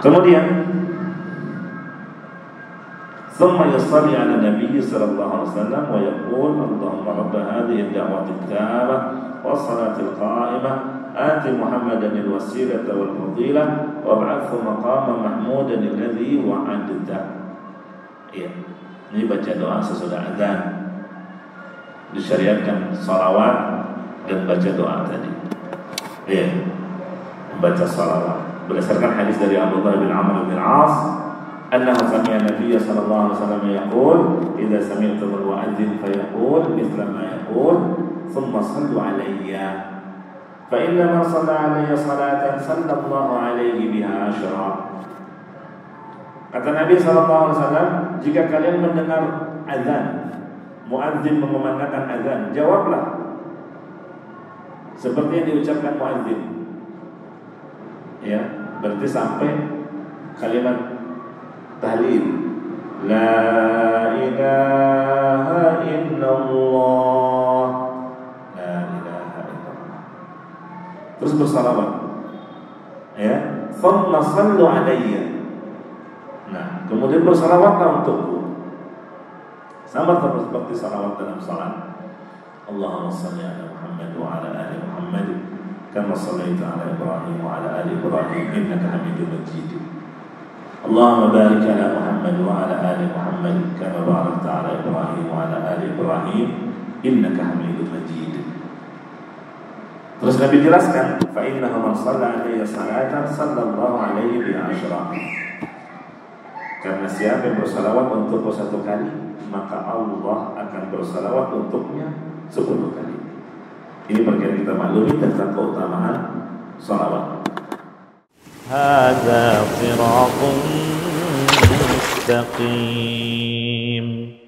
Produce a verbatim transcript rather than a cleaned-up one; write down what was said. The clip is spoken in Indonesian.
Kemudian ثم يصلي على النبي صلى الله عليه وسلم ويقول اللهم رب هذه الدعوة التامة والصلاة القائمة آت محمدا الوسيلة والفضيلة وابعثه مقاما محمودا الذي وعدته. Iya, ini baca doa sesudah azan. Disyariatkan salawat dan baca doa tadi. Iya, membaca salawat berdasarkan hadis dari Abdullah bin Amr bin As أنه سمع النبي صلى الله عليه وسلم يقول إذا سمعتم المؤذن فيقول مثل ما يقول ثم صلوا علي فإن من صلى علي صلاة صلى الله عليه بها عشرا. Kata Nabi sallallahu alaihi wasallam, jika kalian mendengar azan, muadzin mengumandangkan azan, jawablah seperti yang diucapkan muadzin. Ya, berarti sampai kalimat tahlil la ilaha illallah, la ilaha illallah, terus bersalawat, ya, thumma sallu alayya. Nah, kemudian bersalawatlah untukku, sama seperti salawat dalam salat. Allahumma salli ala Muhammad wa ala ali Muhammad kama sallaita ala Ibrahim wa ala ali Ibrahim innaka Hamidum Majid. اللهم بارك على محمد وعلى آل محمد كما باركت على إبراهيم وعلى آل إبراهيم إنك حميد مجيد. Terus Nabi jelaskan, فإنه من صلى عليه صلاة صلى الله عليه بها عشرا. Karena siapa yang bersalawat untukku satu kali, maka Allah akan bersalawat untuknya sepuluh kali. Ini bagian kita maklumi tentang keutamaan salawat. هذا صراط مستقيم